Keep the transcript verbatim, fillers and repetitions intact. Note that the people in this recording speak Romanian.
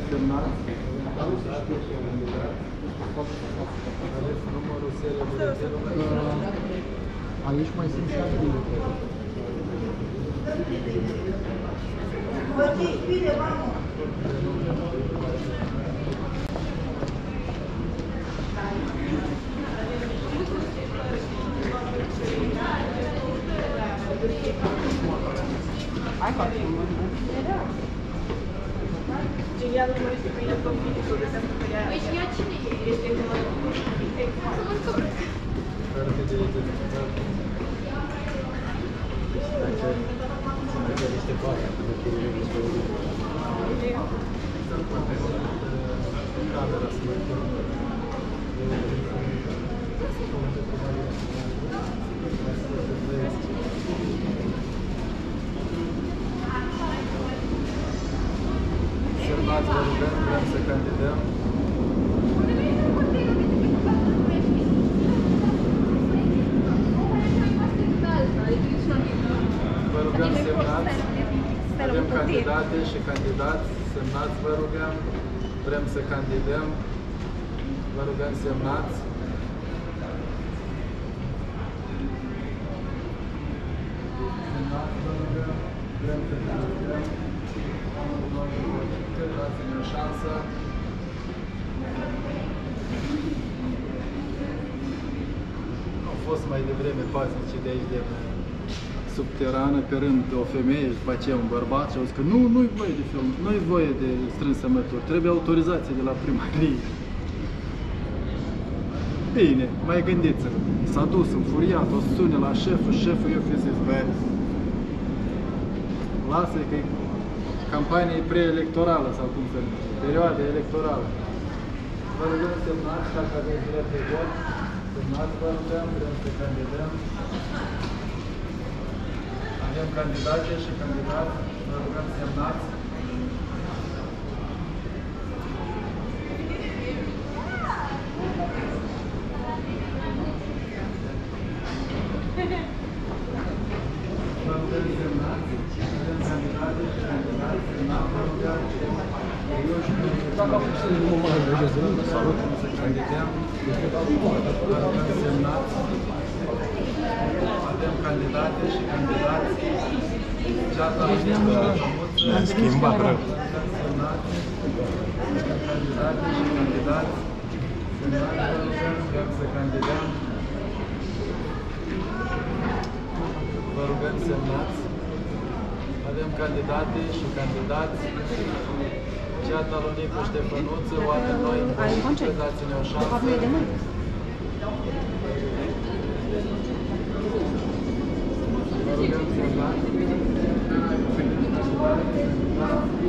semnați. Aveți numărul seriei. Aici mai sunt și altele. Hai cu acum. Я думаю, если бы я в том виде, то это я... Если я чили, если я Semnați, vă rugăm, vrem să candidăm. Vă rugăm, semnați. Avem candidate și candidați. Semnați, vă rugăm. Vrem să candidăm. Vă rugăm, semnați. Semnați, vă rugăm. Vrem să candidăm. Dați-ne o șansă. Au fost mai devreme paznici de aici de subterană, pe rând o femeie și după aceea un bărbat și au zis că nu, nu-i voie de film, nu-i voie de strâns semnături, trebuie autorizație de la primărie. Bine, mai gândiți-vă, s-a dus înfuriat, o sune la șeful, șeful i-a fi zis, bă, lasă că campanie preelectorală sau cum se numește, perioadă electorală. Vă rugăm semnați, dacă aveți drept de vot, semnați, vă rugăm, vrem să candidăm. Avem candidate și candidați, vă rugăm semnați. Vă rugăm semnați. Avem candidate și candidați, semnați, vă rugăm. Dacă am pus în număr de regiune, salut, să candidăm. Vă rugăm semnați. Avem candidate și candidați. Ceata am schimbat rău. Semnați. Avem candidate și candidați. Semnați, vă rugăm, vrem să candidăm. Vă rugăm semnați. Avem candidate și candidați. Ceata lui Nicu Ștefănuță, oameni noi în politică, dați-ne o șansă. Vă rugăm semnați.